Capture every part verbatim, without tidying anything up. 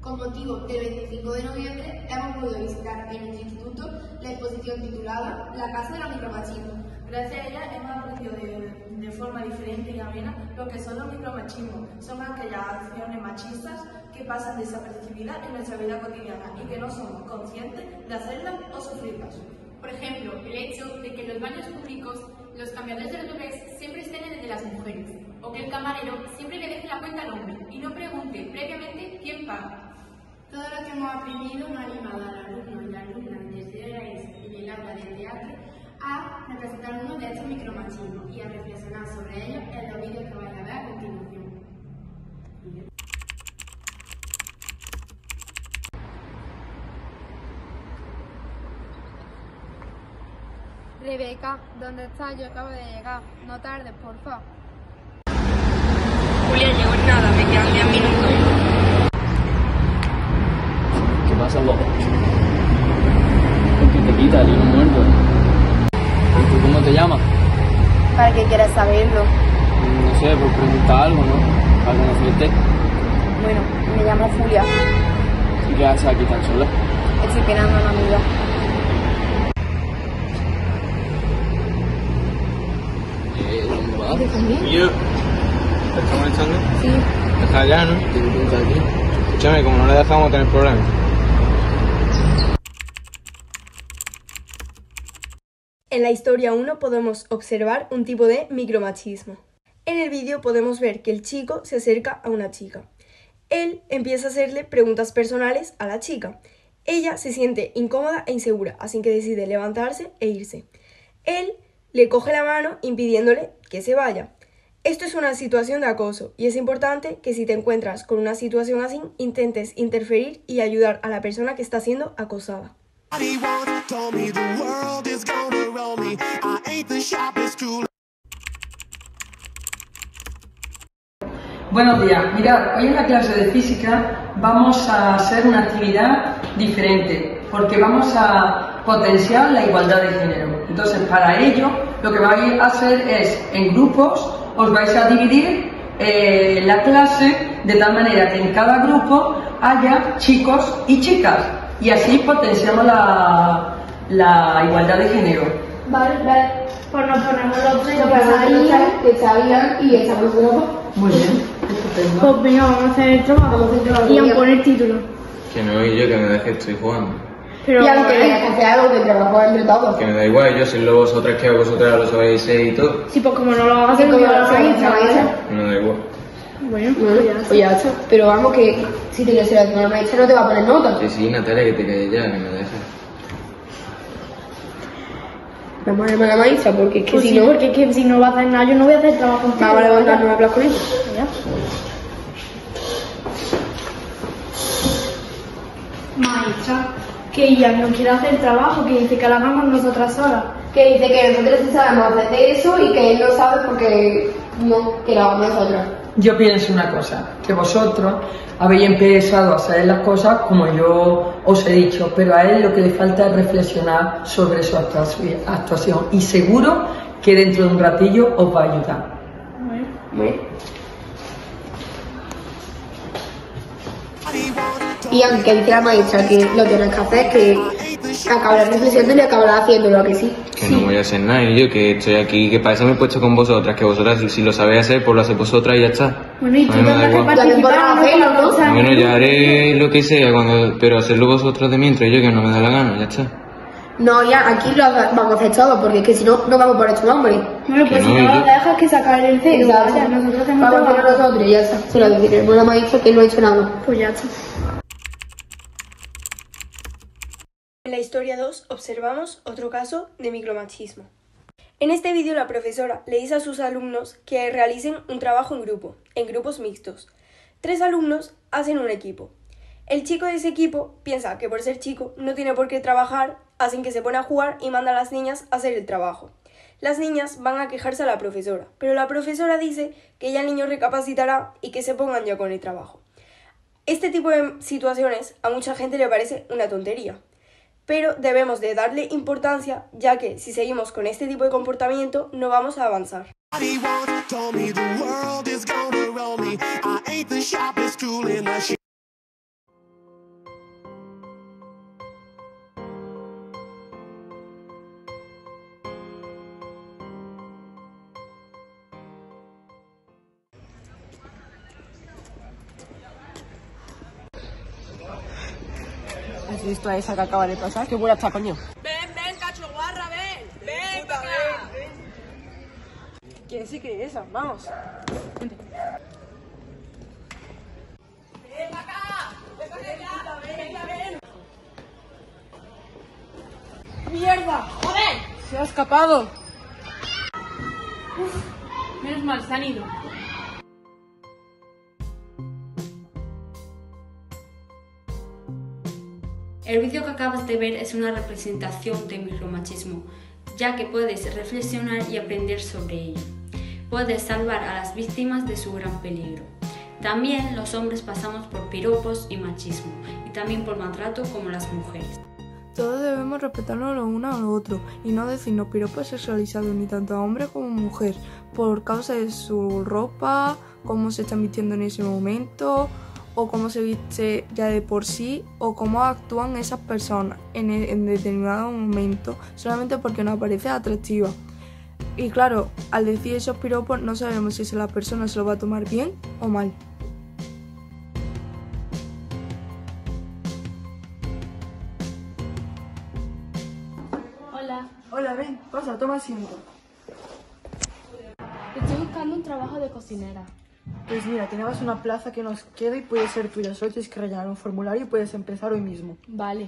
Con motivo del veinticinco de noviembre hemos podido visitar en nuestro instituto la exposición titulada La Casa de los Micromachismos. Gracias a ella hemos aprendido de, de forma diferente y amena lo que son los micromachismos. Son aquellas acciones machistas que pasan desapercibidas en nuestra vida cotidiana y que no somos conscientes de hacerlas o sufrirlas. Por ejemplo, el hecho de que en los baños públicos los cambiadores de los bebés siempre estén en el de las mujeres, o que el camarero siempre le deje la cuenta al hombre y no pregunte previamente quién paga. Todo lo que hemos aprendido nos ha animado al alumno y la alumna del tercero de la E S O y del aula de teatro a representar uno de estos micromachismos y a reflexionar sobre ellos en los vídeos que vais a ver a continuación. Rebeca, ¿dónde estás? Yo acabo de llegar. No tardes, porfa. Julia, llego en nada, me quedan diez minutos. ¿Qué pasa, loco? ¿Por qué te quita el hilo muerto? ¿Y tú cómo te llamas? ¿Para qué quieres saberlo? No sé, por preguntar algo, ¿no? Para conocerte. Bueno, me llamo Julia. ¿Y qué haces aquí tan sola? Estoy penando a una amiga. Eh, ¿dónde vas? ¿De también? Yo, ¿te estás molestando? Sí. Está allá, ¿no? ¿Qué te estás aquí? Escúchame, como no le dejamos tener problemas. En la historia uno podemos observar un tipo de micromachismo. En el vídeo podemos ver que el chico se acerca a una chica. Él empieza a hacerle preguntas personales a la chica. Ella se siente incómoda e insegura, así que decide levantarse e irse. Él le coge la mano impidiéndole que se vaya. Esto es una situación de acoso y es importante que si te encuentras con una situación así, intentes interferir y ayudar a la persona que está siendo acosada. Buenos días, mirad, hoy en la clase de física vamos a hacer una actividad diferente porque vamos a potenciar la igualdad de género. Entonces, para ello, lo que vais a hacer es, en grupos, os vais a dividir eh, la clase de tal manera que en cada grupo haya chicos y chicas y así potenciamos la, la igualdad de género. Vale, vale. Pues nos ponemos los tres, que está que está bien y esa persona. Muy bien, estupendo. Pues venga, vamos a hacer el trabajo. Vamos a hacer el trabajo. Y a poner título. Que no, y yo que me deje, estoy jugando. Pero y aunque tengas que hacer algo de trabajo entre todos. Que me da igual, yo sé lo vosotras que vosotras lo sabéis y todo. Sí, pues como no lo hagas, como lo sabéis, Me da igual. Bueno, pues ya, pues ya está. Pero vamos, que si te quieres ser la maestra no te va a poner nota. Que sí, Natalia, que te calles ya, que me dejes. Vamos a llamar a la maestra, porque es que Pues si sí, no... porque es que si no va a hacer nada, yo no voy a hacer trabajo contigo. Vamos a levantarnos a hablar con ella. Ya. Maestra, que ella no quiere hacer el trabajo, que dice que lo hagamos nosotras solas. Que dice que nosotros sí sabemos hacer eso y que él no sabe porque no, que lo hagamos nosotros. Yo pienso una cosa, que vosotros habéis empezado a hacer las cosas como yo os he dicho, pero a él lo que le falta es reflexionar sobre su actuación y seguro que dentro de un ratillo os va a ayudar. Bueno. Bueno. Y aunque dice la maestra que lo tienes que hacer, que acabarás reflexionando y acabarás haciéndolo, ¿a que sí? Que no voy a hacer nada, y yo que estoy aquí, que para eso me he puesto con vosotras, que vosotras si, si lo sabéis hacer, pues lo hacéis vosotras y ya está. Bueno, y tú A mí me da tendrás que igual. participar, hacerlo, ¿no? O sea, Bueno, ya haré lo que sea, cuando, pero hacerlo vosotros de mientras, yo que no me da la gana, ya está. No, ya, aquí lo vamos a hacer todo, porque es que si no, no vamos por hecho hombre. Bueno, pues Que si no, no yo- lo dejas que sacar el cero, Exacto. vaya, nosotros hacemos Vamos a trabajo. hacerlo nosotros y ya está. Se lo deciremos a la maestra que no ha hecho nada. Pues ya está. En la historia dos observamos otro caso de micromachismo. En este vídeo la profesora le dice a sus alumnos que realicen un trabajo en grupo, en grupos mixtos. Tres alumnos hacen un equipo. El chico de ese equipo piensa que por ser chico no tiene por qué trabajar, así que se pone a jugar y manda a las niñas a hacer el trabajo. Las niñas van a quejarse a la profesora, pero la profesora dice que ya el niño recapacitará y que se pongan ya con el trabajo. Este tipo de situaciones a mucha gente le parece una tontería, pero debemos de darle importancia, ya que si seguimos con este tipo de comportamiento no vamos a avanzar. has visto a esa que acaba de pasar? ¡Qué buena está, coño! Ven, ven, cacho guarra, ven. Ven, Puta, ven, ven. ¿Quién sí que es esa? Vamos. Vente. Ven para acá. Ven para acá. Ven, ven. ¡Mierda! ¡Joder! ¡Se ha escapado! Uf, menos mal, se han ido. El vídeo que acabas de ver es una representación del micromachismo, ya que puedes reflexionar y aprender sobre ello. Puedes salvar a las víctimas de su gran peligro. También los hombres pasamos por piropos y machismo, y también por maltrato como las mujeres. Todos debemos respetarnos lo uno a lo otro y no decirnos piropos sexualizados ni tanto a hombre como a mujer por causa de su ropa, cómo se están vistiendo en ese momento, o cómo se viste ya de por sí, o cómo actúan esas personas en, el, en determinado momento, solamente porque nos parece atractiva. Y claro, al decir esos piropos no sabemos si la persona se lo va a tomar bien o mal. Hola, Hola, ven, pasa, toma asiento. estoy buscando un trabajo de cocinera. Pues mira, tenemos una plaza que nos queda y puede ser tuya. Solo tienes que rellenar un formulario y puedes empezar hoy mismo. Vale.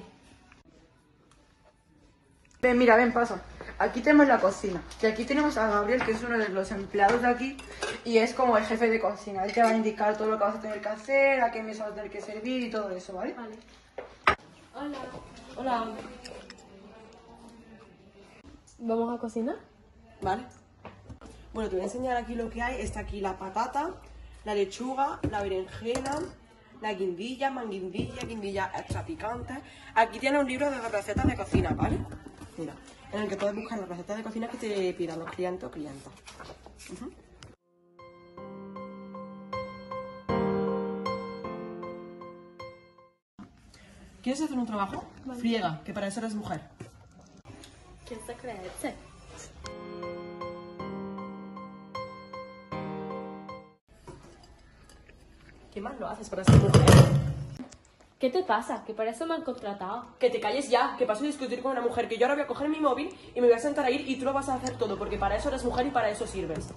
Ven, mira, ven, pasa. Aquí tenemos la cocina. Y aquí tenemos a Gabriel, que es uno de los empleados de aquí. Y es como el jefe de cocina. Él te va a indicar todo lo que vas a tener que hacer, a qué mesa vas a tener que servir y todo eso, ¿vale? Vale. Hola. Hola. ¿Vamos a cocinar? Vale. Bueno, te voy a enseñar aquí lo que hay. Está aquí la patata, la lechuga, la berenjena, la guindilla, manguindilla, guindilla extra picante. Aquí tiene un libro de recetas de cocina, ¿vale? Mira, en el que puedes buscar las recetas de cocina que te pidan los clientes o clientas. Uh-huh. ¿Quieres hacer un trabajo? Vale. Friega, que para eso eres mujer. ¿Quién se cree ese? ¿Qué más lo haces para ser mujer? ¿Qué te pasa? Que para eso me han contratado. Que te calles ya, que paso a discutir con una mujer, que yo ahora voy a coger mi móvil y me voy a sentar a ir y tú lo vas a hacer todo, porque para eso eres mujer y para eso sirves.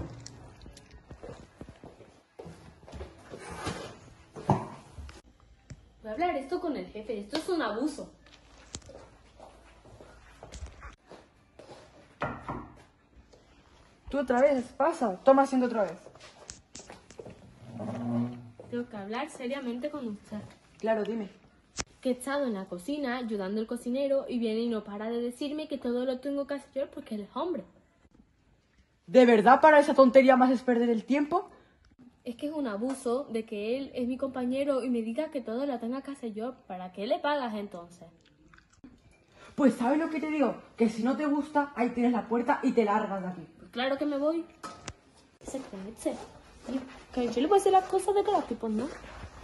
Voy a hablar esto con el jefe, esto es un abuso. Tú otra vez, pasa, toma asiento otra vez. Tengo que hablar seriamente con usted. Claro, dime. Que he estado en la cocina ayudando al cocinero y viene y no para de decirme que todo lo tengo que hacer yo porque él es hombre. ¿De verdad para esa tontería más es perder el tiempo? Es que es un abuso de que él es mi compañero y me diga que todo lo tenga que hacer yo. ¿Para qué le pagas entonces? Pues ¿sabes lo que te digo? Que si no te gusta, ahí tienes la puerta y te largas de aquí. Pues claro que me voy. Se crece. Que yo le puedo decir las cosas de cada tipo, ¿no?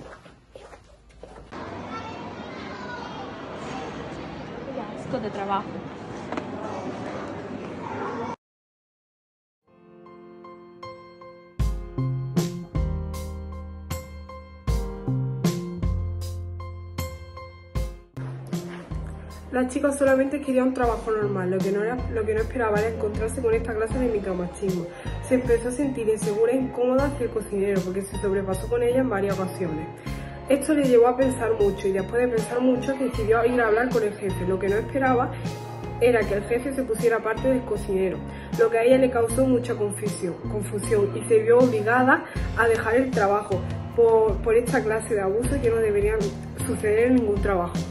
Qué asco de trabajo. La chica solamente quería un trabajo normal, lo que, no era, lo que no esperaba era encontrarse con esta clase de micromachismo. Se empezó a sentir insegura e incómoda hacia el cocinero porque se sobrepasó con ella en varias ocasiones. Esto le llevó a pensar mucho y después de pensar mucho decidió ir a hablar con el jefe. Lo que no esperaba era que el jefe se pusiera parte del cocinero, lo que a ella le causó mucha confusión, confusión y se vio obligada a dejar el trabajo por, por esta clase de abusos que no deberían suceder en ningún trabajo.